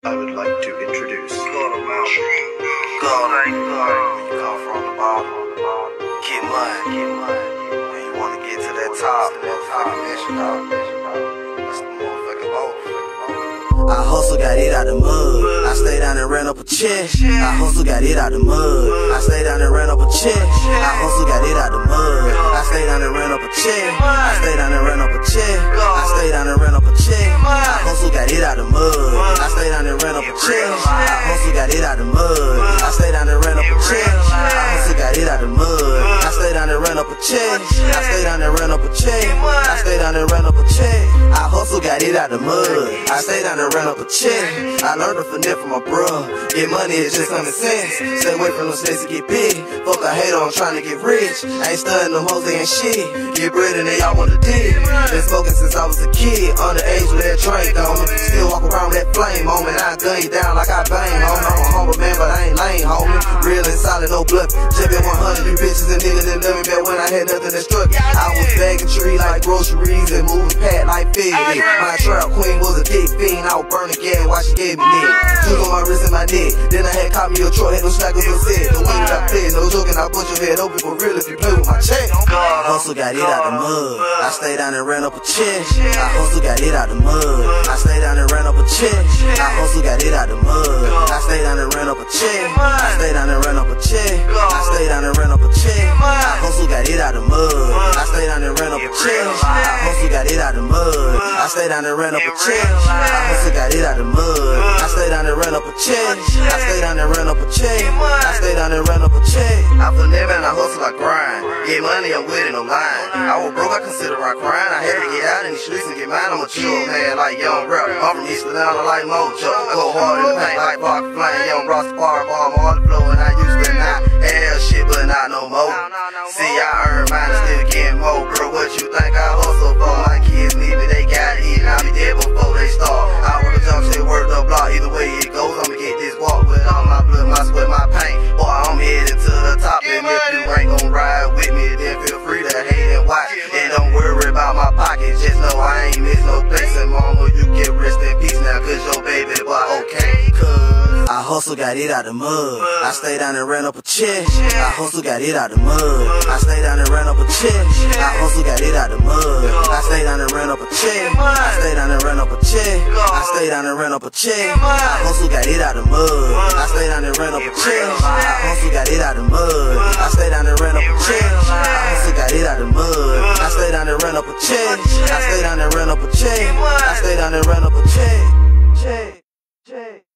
I would like to introduce When you come from the bottom, get money. When you wanna get to that top, motherfucking mission, dog. That's the motherfucking boat. I hustle, got it out the mud. I stay down and ran up a check. I hustle, got it out the mud. I stay down and ran up a check. I hustle, got it out the mud. I stay down and ran up a check. I stay down and ran up a check. I stay down and ran up a check. I hustle, got it out the mud. I stay down and ran up a check. I hustle, got it out the mud. I stay down and ran up a check. I hustle, got it out the mud. I stay down and ran up a check. I stay down and ran up a check. I stay down and ran up a check. I hustle, got it out the mud. I stay down and ran up a check. I learned to finesse from my bruh. Get money is just common sense. Stay away from those states to get big. Fuck a hater, I'm trying to get rich. I ain't studying them hoes, they ain't shit. Get bread and they all want to dig. Been smoking since I was a kid. Underage with that drink on me. Still walk around with that flame on me. I gun you down like I bang on me. I'm a humble man, but I ain't lame, homie. Real and solid, no bluff. JB 100, you bitches and niggas that love me back when I had nothing to struck. I was bagging trees like groceries and moving pat like Fitty. My trap queen was a dick fiend. I was burning gas while she gave me neck. Took on my wrist and my neck. Then I had caught me a truck, had no slackers on set. The way that I play, no joking, I put your head open for real if you play with my check. Hustle, got it out the mud. I stay down and ran up a check. I hustle, got it out the mud. I stay down and ran up a check. I hustle, got it out the mud. I stay down and ran up a check. I stay down and ran up a check. I stay down and ran up a check. I hustle, got it out the mud. I stay down and ran up a check. I hustle, got it out the mud. I stay down and ran up a check. I hustle, got it out the mud. I stay down and ran up a check. I stay down and ran up a check. I stay down and ran up a check. I put never and I hustle, I grind. Get money, I'm with it, no lying. I was broke, I consider I crying. I had to get out in these streets and get mine. I'm a chill man like Young Rap. I'm from East Atlanta like Mojo. Go hard in the paint like Parker Flame. Young Ross Bar, I'm all the flow and I used to not have shit, but not no more. See, I earn mine and still getting more. Bro, what you think I hustle for? My kids need me, they gotta eat and I'll be dead before they start. I work a jump shit, work the block. Either way it goes, I'ma get this walk with all my blood, my sweat, my pain. Boy, I'm headed to the top, and if you ain't gon' ride with me, then feel free to hate and watch. And don't worry about my pockets, just know I ain't miss no place. And mama, you get rest in peace now, cause your baby boy okay. Cause I hustle, got it out the mud. I stay down and ran up a check. I hustle, got it out the mud. I stay down and ran up a check. I hustle, got it out the mud. I stay down and ran up a check. I stay down and ran up a check. I stay down and ran up a check. I hustle, got it out the mud. I stay down and ran up a check. I hustle, got it out the mud. I stay down and ran up a check. I hustle, got it out the mud. I stay down and ran up a check. I stay down and ran up a check. I stay down and ran up a check.